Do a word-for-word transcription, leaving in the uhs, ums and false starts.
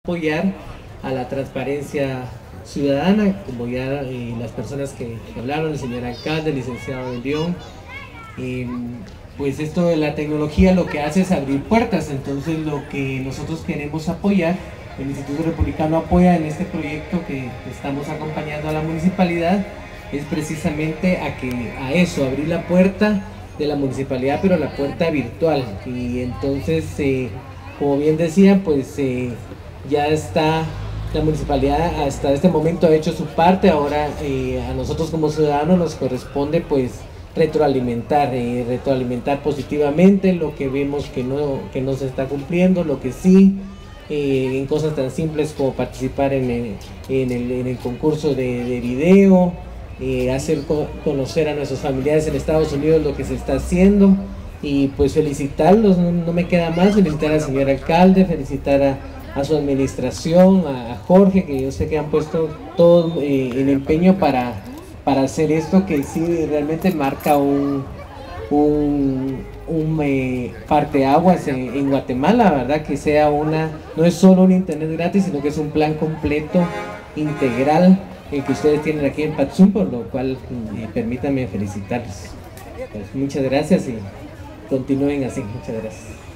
apoyar a la transparencia ciudadana, como ya eh, las personas que, que hablaron, el señor alcalde, el licenciado de León. Eh, pues esto de la tecnología lo que hace es abrir puertas, entonces lo que nosotros queremos apoyar, el Instituto Republicano apoya en este proyecto que estamos acompañando a la municipalidad, es precisamente a, que, a eso, abrir la puerta de la municipalidad, pero la puerta virtual. Y entonces, eh, como bien decía, pues eh, ya está la municipalidad, hasta este momento ha hecho su parte. Ahora eh, a nosotros como ciudadanos nos corresponde pues retroalimentar, eh, retroalimentar positivamente lo que vemos que no, que no se está cumpliendo, lo que sí, eh, en cosas tan simples como participar en el, en el, en el concurso de, de video, eh, hacer co conocer a nuestros familiares en Estados Unidos lo que se está haciendo, y pues felicitarlos, no, no me queda más, felicitar al señor alcalde, felicitar a, a su administración, a, a Jorge, que yo sé que han puesto todo eh, el empeño para, para hacer esto que sí realmente marca un, un, un eh, parteaguas en, en Guatemala, ¿verdad? Que sea una, no es solo un internet gratis, sino que es un plan completo, integral, el que ustedes tienen aquí en Patzum, por lo cual eh, permítanme felicitarles. Pues muchas gracias y continúen así, muchas gracias.